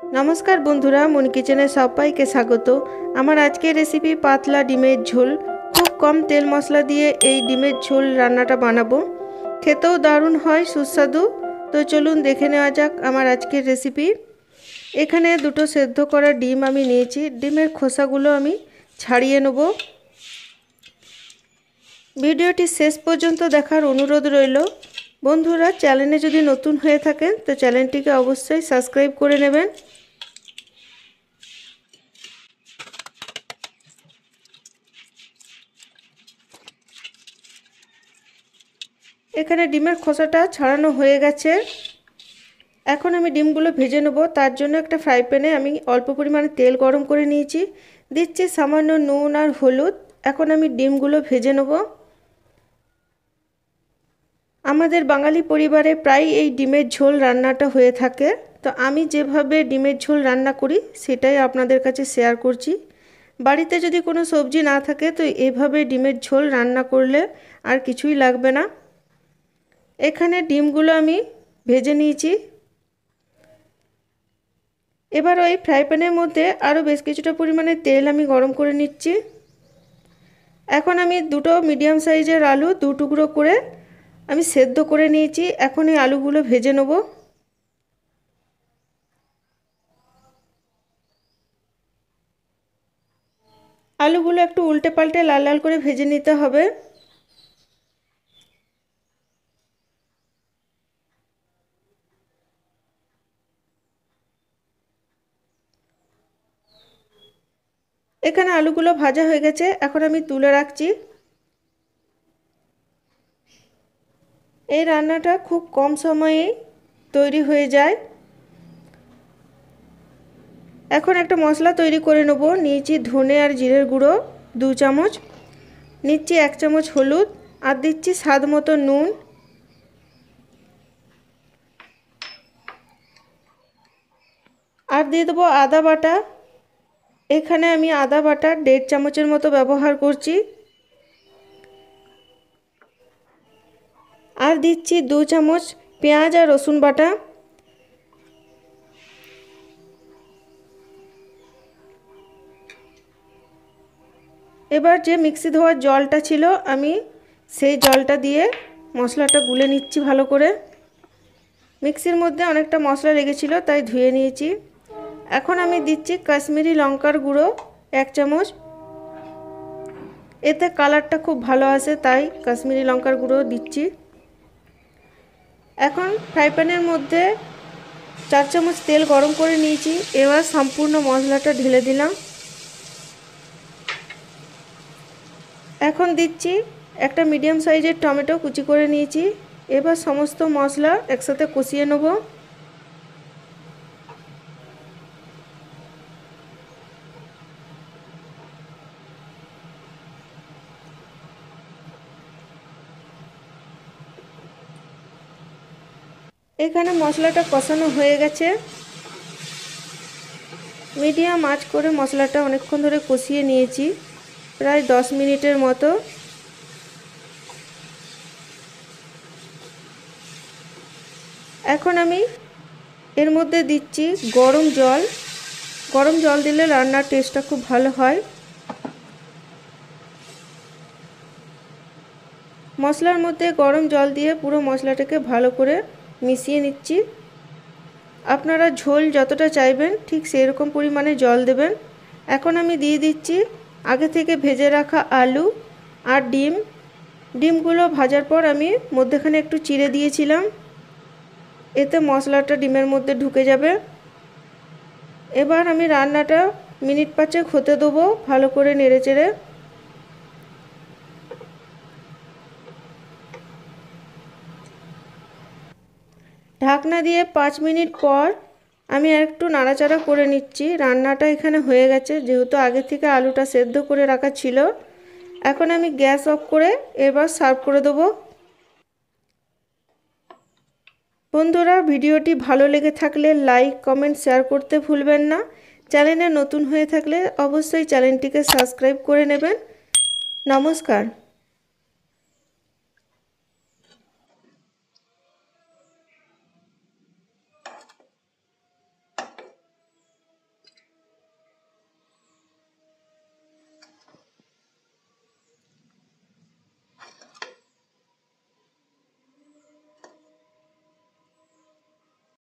नमस्कार बंधुरा मन किचेने सबाइके स्वागत। आमार आजकेर रेसिपि पातला डिमेर झोल। खूब कम तेल मशला दिए এই ডিমের ঝোল রান্নাটা বানাবো। খেতেও দারুণ হয়, সুস্বাদু। তো চলুন দেখে নেওয়া যাক আমার আজকের রেসিপি। এখানে দুটো সেদ্ধ করা ডিম আমি নিয়েছি। ডিমের খোসাগুলো আমি ছাড়িয়ে নেব। ভিডিওটি শেষ পর্যন্ত দেখার অনুরোধ রইল। বন্ধুরা চ্যানেলে যদি নতুন হয়ে থাকেন তো চ্যানেলটিকে অবশ্যই সাবস্ক্রাইব করে নেবেন। এখানে ডিমের খোসাটা ছাড়ানো হয়ে গেছে। এখন আমি ডিমগুলো ভেজে নেব। তার জন্য একটা ফ্রাই প্যানে আমি অল্প পরিমাণে তেল গরম করে নিয়েছি, দিচ্ছি সামান্য নুন আর হলুদ। এখন আমি ডিমগুলো ভেজে নেব। আমাদের বাঙালি পরিবারে প্রায় এই ডিমের ঝোল রান্নাটা হয়ে থাকে। তো আমি যেভাবে ডিমের ঝোল রান্না করি সেটাই আপনাদের কাছে শেয়ার করছি। বাড়িতে যদি কোনো সবজি না থাকে তো এইভাবে ডিমের ঝোল রান্না করলে আর কিছুই লাগবে না। এখানে ডিমগুলো আমি ভেজে নিয়েছি। এবার ওই ফ্রাই প্যানের মধ্যে আরও বেশ কিছুটা পরিমাণে তেল আমি গরম করে নিচ্ছি। এখন আমি দুটো মিডিয়াম সাইজের আলু দু টুকরো করে আমি সেদ্ধ করে নিয়েছি। এখন এই আলুগুলো ভেজে নেব। আলুগুলো একটু উল্টে পাল্টে লাল লাল করে ভেজে নিতে হবে। এখানে আলুগুলো ভাজা হয়ে গেছে, এখন আমি তুলে রাখছি। এই রান্নাটা খুব কম সময়ে তৈরি হয়ে যায়। এখন একটা মশলা তৈরি করে নেব। নিয়েছি ধনে আর জিরের গুঁড়ো 2 চামচ, নিচ্ছি 1 চামচ হলুদ আর দিচ্ছি স্বাদ মতো নুন। আর দিয়ে দেবো আদা বাটা। এখানে আমি আদা বাটা 1.5 চামচের মতো ব্যবহার করছি। আর দিচ্ছি 2 চামচ পেঁয়াজ আর রসুন বাটা। এবার যে মিক্সি ধোয়ার জলটা ছিল আমি সেই জলটা দিয়ে মশলাটা গুলে নিচ্ছি ভালো করে। মিক্সির মধ্যে অনেকটা মশলা লেগেছিল তাই ধুয়ে নিয়েছি। এখন আমি দিচ্ছি কাশ্মীরি লঙ্কার গুঁড়ো 1 চামচ। এতে কালারটা খুব ভালো আসে তাই কাশ্মীরি লঙ্কার গুঁড়ো দিচ্ছি। এখন ফ্রাই প্যানের মধ্যে 4 চামচ তেল গরম করে নিয়েছি। এবার সম্পূর্ণ মশলাটা ঢেলে দিলাম। এখন দিচ্ছি একটা মিডিয়াম সাইজের টমেটো কুচি করে নিয়েছি। এবার সমস্ত মশলা একসাথে কষিয়ে নেব। এখানে মশলাটা কষানো হয়ে গেছে। মিডিয়াম আঁচ করে মশলাটা অনেকক্ষণ ধরে কষিয়ে নিয়েছি, প্রায় 10 মিনিটের মতো। এখন আমি এর মধ্যে দিচ্ছি গরম জল। গরম জল দিলে রান্নার টেস্টটা খুব ভালো হয়। মশলার মধ্যে গরম জল দিয়ে পুরো মশলাটাকে ভালো করে মিশিয়ে নিচ্ছি। আপনারা ঝোল যতটা চাইবেন ঠিক সেই রকম পরিমাণে জল দেবেন। এখন আমি দিয়ে দিচ্ছি আগে থেকে ভেজে রাখা আলু আর ডিম। ডিমগুলো ভাজার পর আমি মধ্যেখানে একটু চিড়ে দিয়েছিলাম, এতে মশলাটা ডিমের মধ্যে ঢুকে যাবে। এবার আমি রান্নাটা মিনিট 5 হতে দেবো ভালো করে নেড়েচেড়ে। ঢাকনা দিয়ে 5 মিনিট পর আমি একটু নাড়াচাড়া করে নিচ্ছি। রান্নাটা এখানে হয়ে গেছে, যেহেতু আগে থেকে আলুটা সেদ্ধ করে রাখা ছিল। এখন আমি গ্যাস অফ করে এবার সার্ভ করে দেবো। বন্ধুরা ভিডিওটি ভালো লেগে থাকলে লাইক কমেন্ট শেয়ার করতে ভুলবেন না। চ্যানেলে নতুন হয়ে থাকলে অবশ্যই চ্যানেলটিকে সাবস্ক্রাইব করে নেবেন। নমস্কার।